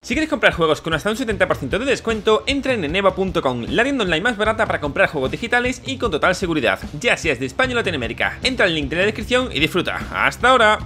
Si quieres comprar juegos con hasta un 70% de descuento, entra en eneba.com, la tienda online más barata para comprar juegos digitales y con total seguridad, ya seas de España o Latinoamérica. Entra al link de la descripción y disfruta. ¡Hasta ahora!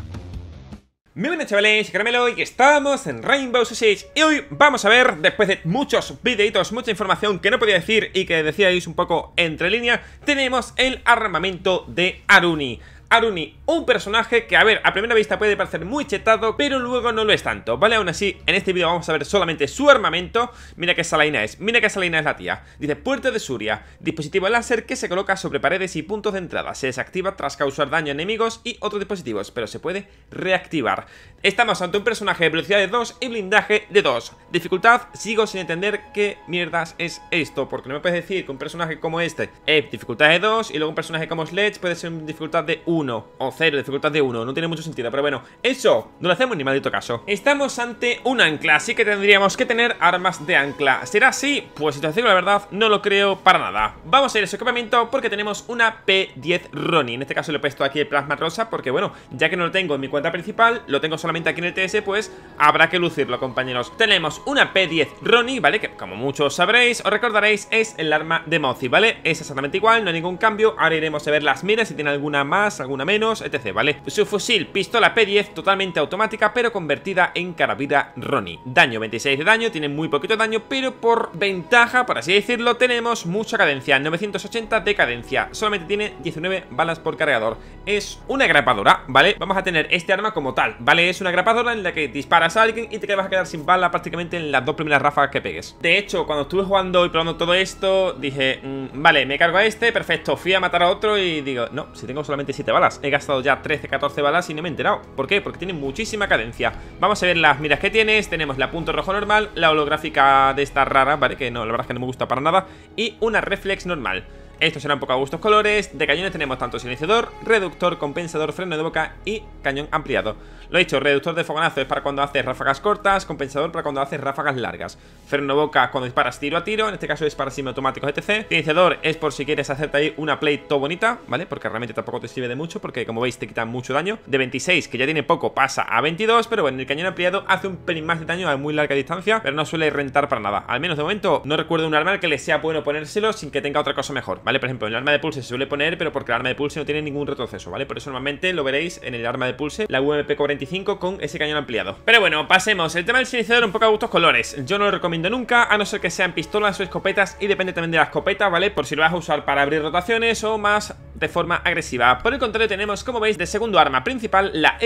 Muy buenas chavales, Caramelo, y que estamos en Rainbow Six Siege. Y hoy vamos a ver, después de muchos videitos, mucha información que no podía decir y que decíais un poco entre líneas, tenemos el armamento de Aruni. Aruni, un personaje que, a ver, a primera vista puede parecer muy chetado, pero luego no lo es tanto, ¿vale? Aún así, en este vídeo vamos a ver solamente su armamento. Mira qué salina es, mira qué salina es la tía. Dice, puerta de Suria, dispositivo láser que se coloca sobre paredes y puntos de entrada. Se desactiva tras causar daño a enemigos y otros dispositivos, pero se puede reactivar. Estamos ante un personaje de velocidad de 2 y blindaje de 2. Dificultad, sigo sin entender qué mierdas es esto, porque no me puedes decir que un personaje como este es dificultad de 2 y luego un personaje como Sledge puede ser dificultad de 1 o 0, dificultad de 1, no tiene mucho sentido, pero bueno, eso no lo hacemos ni maldito caso. Estamos ante un ancla, así que tendríamos que tener armas de ancla. ¿Será así? Pues si te digo la verdad, no lo creo para nada. Vamos a ir a su equipamiento porque tenemos una P10 Ronin. En este caso le he puesto aquí el plasma rosa porque bueno, ya que no lo tengo en mi cuenta principal, lo tengo solamente aquí en el TS, pues habrá que lucirlo, compañeros. Tenemos una P10 Ronin, ¿vale? Que como muchos sabréis o recordaréis, es el arma de Mozi, ¿vale? Es exactamente igual, no hay ningún cambio. Ahora iremos a ver las miras, si tiene alguna más, alguna menos, etc, ¿vale? Su fusil, pistola P10 totalmente automática, pero convertida en carabina Ronin. Daño 26 de daño, tiene muy poquito daño, pero por ventaja, por así decirlo, tenemos mucha cadencia, 980 de cadencia. Solamente tiene 19 balas por cargador. Es una grapadora, ¿vale? Vamos a tener este arma como tal, ¿vale? Es una grapadora en la que disparas a alguien y te vas a quedar sin bala prácticamente en las dos primeras ráfagas que pegues. De hecho, cuando estuve jugando y probando todo esto, dije, vale, me cargo a este, perfecto. Fui a matar a otro y digo, no, si tengo solamente 7 balas. He gastado ya 13, 14 balas y no me he enterado. ¿Por qué? Porque tiene muchísima cadencia. Vamos a ver las miras que tienes. Tenemos la punto rojo normal, la holográfica de esta rara, ¿vale? Que no, la verdad es que no me gusta para nada. Y una reflex normal. Estos serán un poco a gustos colores. De cañones tenemos tanto silenciador, reductor, compensador, freno de boca y cañón ampliado. Lo he dicho, reductor de fogonazo es para cuando haces ráfagas cortas, compensador para cuando haces ráfagas largas, freno de boca cuando disparas tiro a tiro, en este caso es para semiautomáticos etc. Silenciador es por si quieres hacerte ahí una plate todo bonita, ¿vale? Porque realmente tampoco te sirve de mucho, porque como veis te quitan mucho daño. De 26, que ya tiene poco, pasa a 22, pero bueno, el cañón ampliado hace un pelín más de daño a muy larga distancia, pero no suele rentar para nada. Al menos de momento no recuerdo un arma que le sea bueno ponérselo sin que tenga otra cosa mejor, ¿vale? Por ejemplo, en el arma de pulse se suele poner, pero porque el arma de pulse no tiene ningún retroceso, ¿vale? Por eso normalmente lo veréis en el arma de pulse, la UMP45 con ese cañón ampliado. Pero bueno, pasemos. El tema del silenciador un poco a gustos colores. Yo no lo recomiendo nunca, a no ser que sean pistolas o escopetas, y depende también de la escopeta, ¿vale? Por si lo vas a usar para abrir rotaciones o más de forma agresiva. Por el contrario tenemos, como veis, de segundo arma principal, la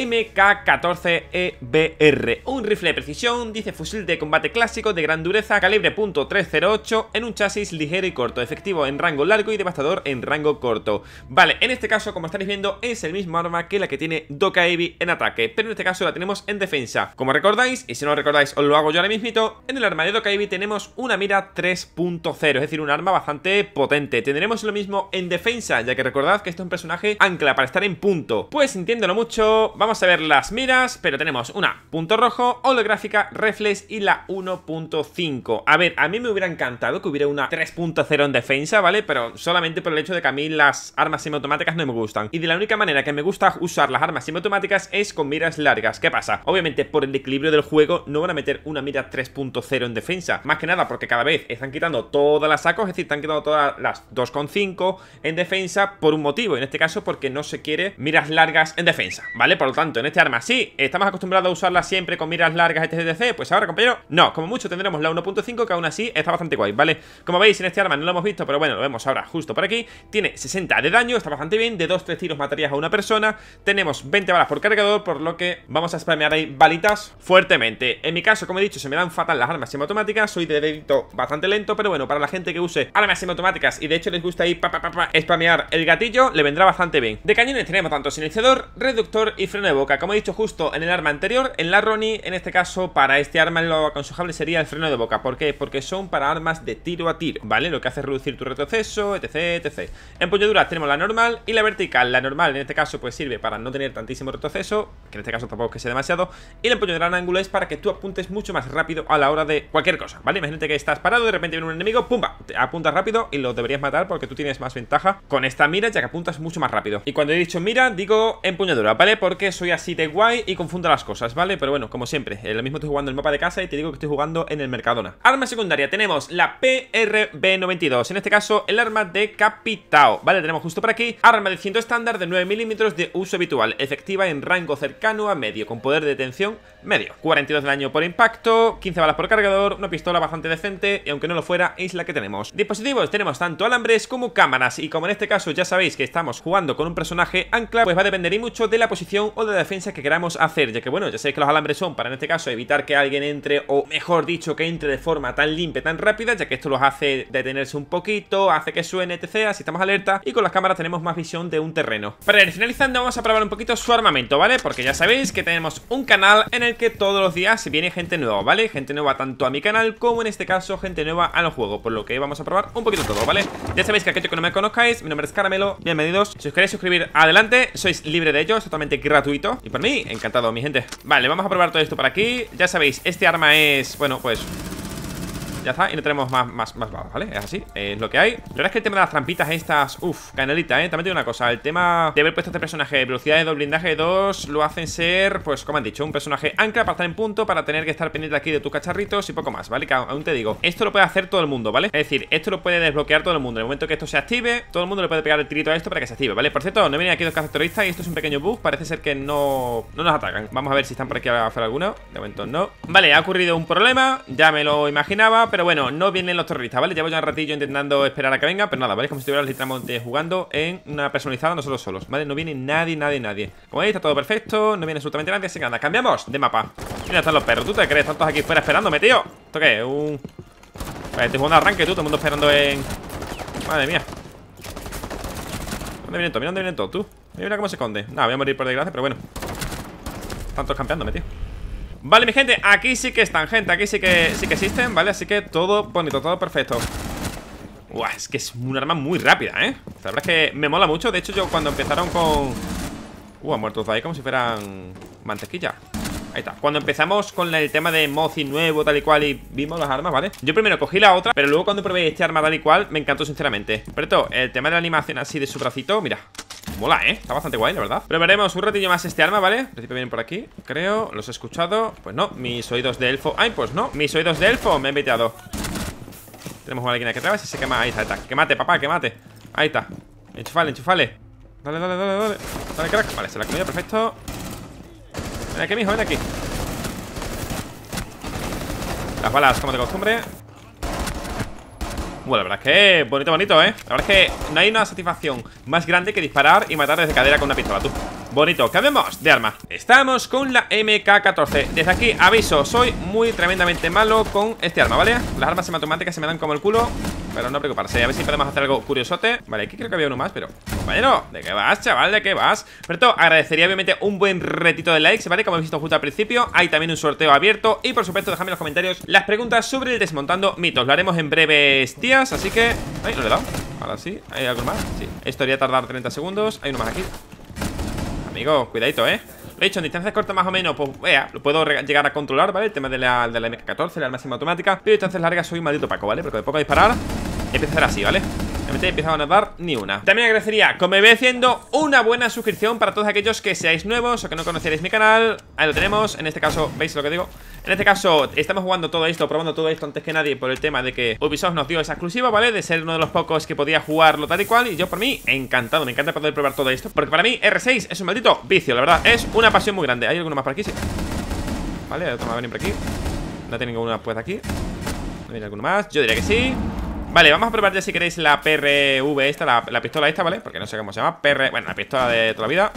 MK14EBR, un rifle de precisión, dice fusil de combate clásico de gran dureza, calibre .308, en un chasis ligero y corto, efectivo en rango largo y devastador en rango corto. Vale, en este caso, como estaréis viendo, es el mismo arma que la que tiene Dokkaebi en ataque, pero en este caso la tenemos en defensa. Como recordáis, y si no lo recordáis os lo hago yo ahora mismito, en el arma de Dokkaebi tenemos una mira 3.0, es decir, un arma bastante potente. Tendremos lo mismo en defensa, ya que recordad que esto es un personaje ancla para estar en punto. Pues sintiéndolo mucho, vamos a ver las miras, pero tenemos una punto rojo, holográfica, reflex y la 1.5. A ver, a mí me hubiera encantado que hubiera una 3.0 en defensa, ¿vale? Pero solamente por el hecho de que a mí las armas semiautomáticas no me gustan. Y de la única manera que me gusta usar las armas semiautomáticas es con miras largas. ¿Qué pasa? Obviamente por el equilibrio del juego no van a meter una mira 3.0 en defensa. Más que nada porque cada vez están quitando todas las sacos, es decir, están quitando todas las 2.5 en defensa por un motivo. En este caso porque no se quiere miras largas en defensa, ¿vale? Por lo tanto, en este arma sí, estamos acostumbrados a usarla siempre con miras largas etc. Pues ahora, compañero, no, como mucho tendremos la 1.5 que aún así está bastante guay, ¿vale? Como veis, en este arma no lo hemos visto, pero bueno, lo vemos ahora justo por aquí. Tiene 60 de daño, está bastante bien. De 2-3 tiros matarías a una persona. Tenemos 20 balas por cargador, por lo que vamos a spamear ahí balitas fuertemente. En mi caso, como he dicho, se me dan fatal las armas semiautomáticas. Soy de dedito bastante lento, pero bueno, para la gente que use armas semiautomáticas y de hecho les gusta ahí spamear el gatillo, le vendrá bastante bien. De cañones tenemos tanto silenciador, reductor y freno de boca. Como he dicho justo en el arma anterior, en la Ronin, en este caso, para este arma lo aconsejable sería el freno de boca. ¿Por qué? Porque son para armas de tiro a tiro, ¿vale? Lo que hace es reducir tu retroceso, etc. Empuñaduras tenemos la normal y la vertical. La normal en este caso pues sirve para no tener tantísimo retroceso, que en este caso tampoco es que sea demasiado, y la empuñadura en ángulo es para que tú apuntes mucho más rápido a la hora de cualquier cosa, ¿vale? Imagínate que estás parado, de repente viene un enemigo, pumba, te apuntas rápido y lo deberías matar porque tú tienes más ventaja con esta mira, ya que apuntas mucho más rápido. Y cuando he dicho mira, digo empuñadura, ¿vale? Porque soy así de guay y confundo las cosas, ¿vale? Pero bueno, como siempre, lo mismo estoy jugando el mapa de casa y te digo que estoy jugando en el Mercadona. Arma secundaria, tenemos la PRB92, en este caso el arma de Capitao, ¿vale? Tenemos justo por aquí, arma de cinto estándar de 9 milímetros de uso habitual, efectiva en rango cercano a medio, con poder de detención medio, 42 de daño por impacto, 15 balas por cargador, una pistola bastante decente y aunque no lo fuera, es la que tenemos. Dispositivos, tenemos tanto alambres como cámaras y como en este caso ya sabéis que estamos jugando con un personaje ancla, pues va a depender y mucho de la posición o de la defensa que queramos hacer, ya que bueno, ya sabéis que los alambres son para en este caso evitar que alguien entre, o mejor dicho, que entre de forma tan limpia, tan rápida, ya que esto los hace detenerse un poquito, hace que suene, etc, así estamos alerta, y con las cámaras tenemos más visión de un terreno. Para ir finalizando vamos a probar un poquito su armamento, ¿vale? Porque ya sabéis que tenemos un canal en el que todos los días viene gente nueva, ¿vale? Gente nueva tanto a mi canal como en este caso gente nueva al juego, por lo que vamos a probar un poquito todo, ¿vale? Ya sabéis que aquellos que no me conozcáis, mi nombre es Caramelo, bienvenidos. Si os queréis suscribir, adelante, sois libre de ello, es totalmente gratuito y por mí, encantado, mi gente. Vale, vamos a probar todo esto por aquí. Ya sabéis, este arma es, bueno, pues ya está, y no tenemos más balas, ¿vale? Es así, es lo que hay. La verdad es que el tema de las trampitas estas, canelita, También digo una cosa, el tema de haber puesto este personaje velocidad de blindaje 2 lo hacen ser, pues como han dicho, un personaje ancla para estar en punto, para tener que estar pendiente aquí de tus cacharritos y poco más, ¿vale? Que aún te digo, esto lo puede hacer todo el mundo, ¿vale? Es decir, esto lo puede desbloquear todo el mundo. En el momento que esto se active, todo el mundo le puede pegar el tirito a esto para que se active, ¿vale? Por cierto, no vienen aquí dos cazas terroristas y esto es un pequeño bug, parece ser que no nos atacan. Vamos a ver si están por aquí a hacer alguno. De momento no. Vale, ha ocurrido un problema, ya me lo imaginaba, pero bueno, no vienen los terroristas, ¿vale? Llevo ya un ratillo intentando esperar a que venga, pero nada, ¿vale? Como si estuviera literalmente jugando en una personalizada nosotros solos, ¿vale? No viene nadie. Como veis, está todo perfecto, no viene absolutamente nadie, así que nada, cambiamos de mapa. Mira, están los perros, ¿tú te crees? Están todos aquí fuera esperándome, tío. ¿Esto qué es? Vale, estoy jugando arranque, tú, todo el mundo esperando en... Madre mía. ¿Dónde vienen todos? Mira dónde vienen todos, tú. Mira cómo se esconde. Nada, voy a morir por desgracia, pero bueno. Están todos campeándome, tío. Vale, mi gente, aquí sí que están, gente. Aquí sí que existen, ¿vale? Así que todo bonito, todo perfecto. Uah, es que es un arma muy rápida, ¿eh? La verdad es que me mola mucho. De hecho, yo cuando empezaron con... han muerto ahí como si fueran mantequilla. Ahí está. Cuando empezamos con el tema de Mozi nuevo, tal y cual, y vimos las armas, ¿vale? Yo primero cogí la otra, pero luego cuando probé este arma tal y cual, me encantó sinceramente. Pero todo, el tema de la animación así de su bracito, mira, mola, está bastante guay, la verdad. Pero veremos un ratillo más este arma, ¿vale? En principio vienen por aquí, creo, los he escuchado. Pues no, mis oídos de elfo. Ay, pues no, mis oídos de elfo me han invitado. Tenemos a alguien aquí atrás, si se quema, ahí está, que mate, papá, que mate. Ahí está, enchufale. Dale, dale, crack, vale, se la ha comido, perfecto. Ven aquí, mijo, ven aquí. Las balas como de costumbre. Bueno, la verdad es que bonito, La verdad es que no hay una satisfacción más grande que disparar y matar desde cadera con una pistola, tú. Bonito, cambiemos de arma. Estamos con la MK14. Desde aquí, aviso, soy muy tremendamente malo con este arma, ¿vale? Las armas semiautomáticas se me dan como el culo, pero no preocuparse, a ver si podemos hacer algo curiosote. Vale, aquí creo que había uno más, pero... Compañero, ¿de qué vas, chaval? ¿De qué vas? Pero todo, agradecería obviamente un buen retito de likes, ¿vale? Como habéis visto justo al principio, hay también un sorteo abierto. Y por supuesto, dejadme en los comentarios las preguntas sobre el desmontando mitos. Lo haremos en breves días, así que... Ay, no le he dado. Ahora sí, ¿hay algo más? Sí, esto debería tardar 30 segundos. Hay uno más aquí. Amigo, cuidadito, Lo he dicho, en distancias cortas más o menos, pues vea, lo puedo llegar a controlar, ¿vale? El tema de la MK14, la arma semiautomática. Pero distancias largas soy un maldito Paco, ¿vale? Porque de poco disparar, empieza a hacer así, ¿vale? Realmente he empezado a no dar ni una. También agradecería, como me ve haciendo, una buena suscripción para todos aquellos que seáis nuevos o que no conocierais mi canal. Ahí lo tenemos, en este caso, ¿veis lo que digo? En este caso, estamos jugando todo esto, probando todo esto antes que nadie por el tema de que Ubisoft nos dio esa exclusiva, ¿vale? De ser uno de los pocos que podía jugarlo tal y cual. Y yo por mí, encantado, me encanta poder probar todo esto, porque para mí R6 es un maldito vicio, la verdad. Es una pasión muy grande. ¿Hay alguno más por aquí? Sí. Vale, otro más va a venir por aquí. No tiene ninguna pues aquí. ¿No viene alguno más? Yo diría que sí. Vale, vamos a probar ya si queréis la PRV esta, la pistola esta, ¿vale? Porque no sé cómo se llama, bueno, la pistola de toda la vida.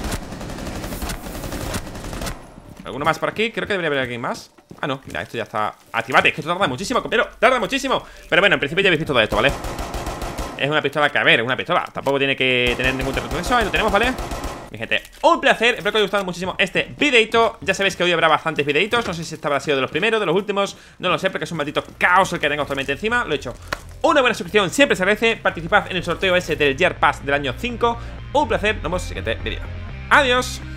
¿Alguno más por aquí? Creo que debería haber alguien más. Ah, no, mira, esto ya está. Activate, es que esto tarda muchísimo, compañero, tarda muchísimo. Pero bueno, en principio ya habéis visto todo esto, ¿vale? Es una pistola que, a ver, es una pistola. Tampoco tiene que tener ningún retroceso. Ahí lo tenemos, ¿vale? Mi gente, un placer, espero que os haya gustado muchísimo este videito. Ya sabéis que hoy habrá bastantes videitos. No sé si este habrá sido de los primeros, de los últimos. No lo sé, porque es un maldito caos el que tengo actualmente encima. Lo he hecho. Una buena suscripción siempre se agradece. Participad en el sorteo ese del Year Pass del año 5. Un placer, nos vemos en el siguiente vídeo. Adiós.